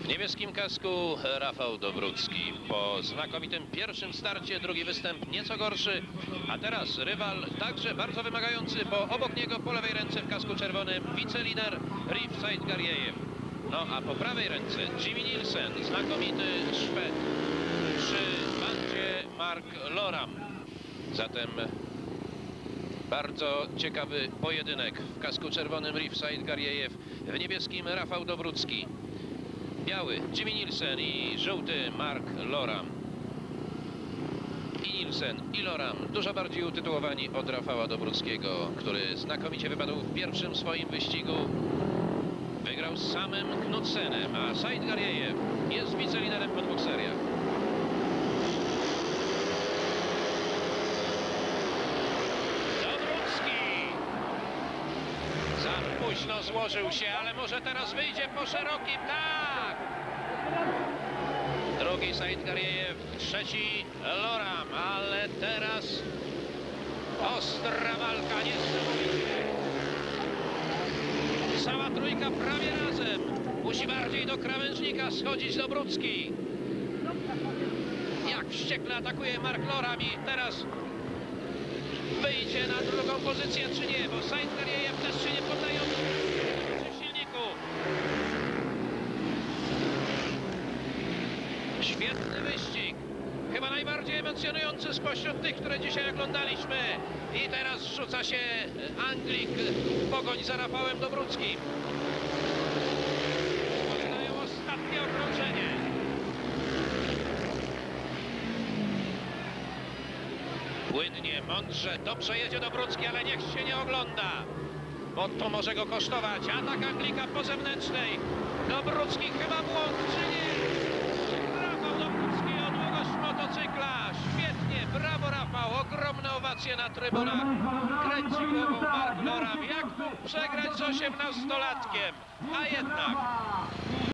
niebieskim kasku Rafał Dobrucki. Po znakomitym pierwszym starcie drugi występ nieco gorszy, a teraz rywal także bardzo wymagający, bo obok niego po lewej ręce w kasku czerwonym wicelider Riff Said-Gariejew. No a po prawej ręce Jimmy Nielsen, znakomity Szwed przy bandzie Mark Loram. Zatem bardzo ciekawy pojedynek. W kasku czerwonym Riff Said-Gariejew, w niebieskim Rafał Dobrucki. Biały Jimmy Nielsen i żółty Mark Loram. I Nielsen, i Loram dużo bardziej utytułowani od Rafała Dobruckiego, który znakomicie wypadł w pierwszym swoim wyścigu. Wygrał z samym Knudsenem, a Said-Gariejew jest wiceliderem po 2 seriach. Za późno złożył się, ale może teraz wyjdzie po szerokim. Tak! Drugi Said-Gariejew, trzeci Loram, ale teraz ostra walka, niesamowicie. Cała trójka prawie razem. Musi bardziej do krawężnika schodzić Dobrucki. Jak wściekle atakuje Mark Loram i teraz wyjdzie na drugą pozycję czy nie, bo Said-Gariejew też się nie poddaje przy silniku. Świetny wyścig. Chyba najbardziej emocjonujący spośród tych, które dzisiaj oglądaliśmy. I teraz rzuca się Anglik w pogoń za Rafałem Dobruckim. Zaczynają ostatnie okrążenie. Płynnie, mądrze, dobrze jedzie Dobrucki, ale niech się nie ogląda, bo to może go kosztować. Atak Anglika po zewnętrznej. Dobrucki chyba błąd, czy nie? Rafał Dobrucki o długość motocykla. Świetnie, brawo Rafał, ogromne owacje na trybunach. Kręci głową Mark Loram. Jak mógł przegrać z 18-latkiem? A jednak